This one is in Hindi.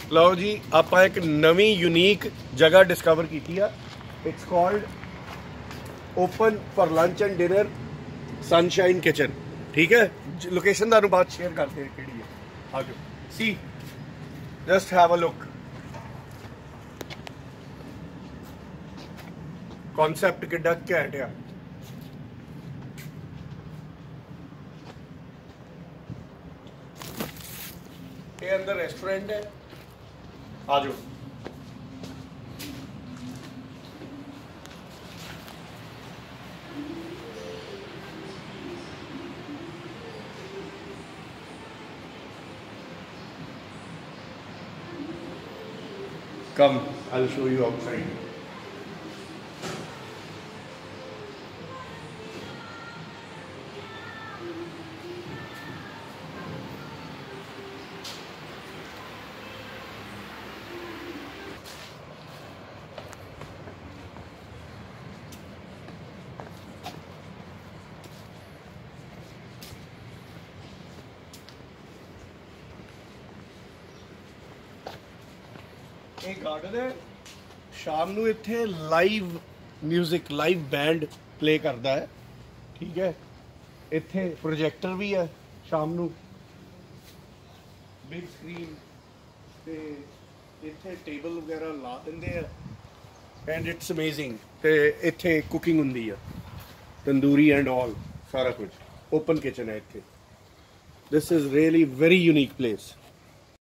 लो जी ਆਪਾਂ एक नवी यूनीक जगह डिस्कवर की है। It's called open for lunch and dinner Sunshine Kitchen. ठीक है, लोकेशन तुहानू बात शेयर करते हैं केड़ी है। आ जाओ, see just have a look. Concept किड्डा घैंट है। ये अंदर रेस्टोरेंट है, आ जाओ। Come, I'll show you outside. ये गार्डन है। शाम नू इत्थे live music live band play करता है। ठीक है, इत्थे प्रोजेक्टर भी है। शाम नू बिग स्क्रीन ते इत्थे टेबल वगैरह ला देंगे एंड इट्स अमेजिंग। ते इत्थे कुकिंग हुंदी है, तंदूरी एंड ऑल सारा कुछ। ओपन किचन है इत्थे। This is really very unique place.